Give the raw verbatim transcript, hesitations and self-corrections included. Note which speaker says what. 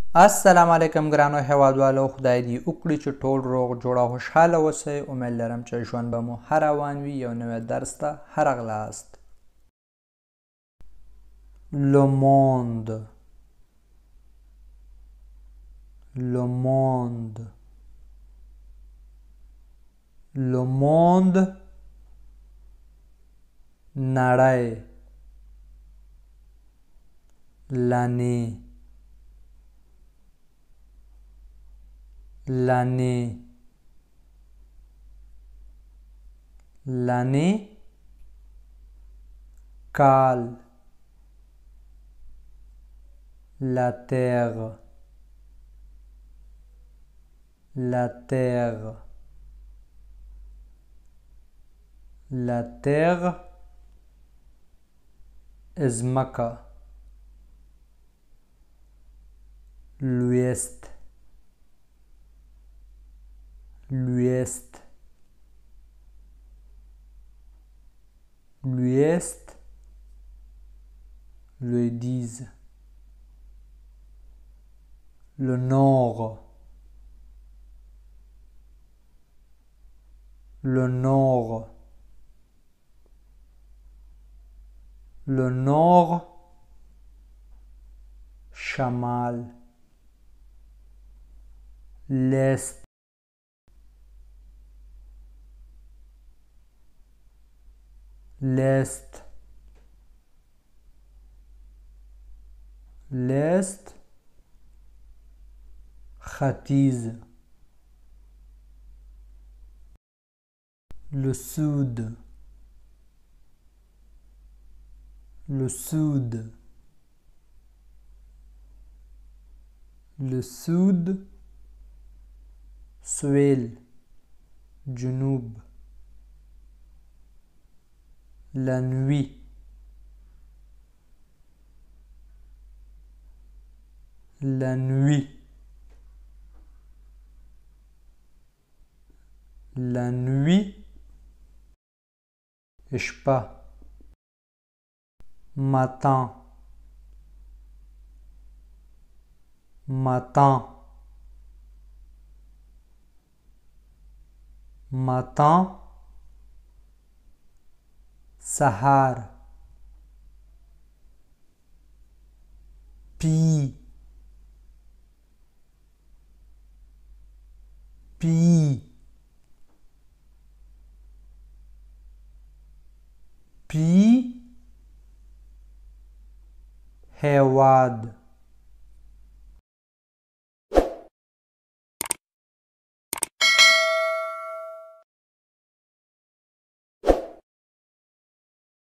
Speaker 1: السلام علیکم ګرانو هیوادوالو، خدای دې وکړي چې ټول روغ جوړ او خوشحاله اوسئ. امید لرم چې ژوند به مو ښه روان وي. یو نوی درس ته ښه راغلاست. Le monde. Le monde. Le monde. نړۍ. l'année. L'année. L'année. Cal. La terre. La terre. La terre. ځمکه. l'ouest. L'ouest. L'ouest. Le disent. Le nord. Le nord. Le nord. Chamal. L'est. L'est. L'est. ختیځ. Le sud. Le sud. Le sud. سویل. جنوب. La nuit. La nuit. La nuit. شپه. matin. matin. matin. سهار. پی. پی. پی. هیواد.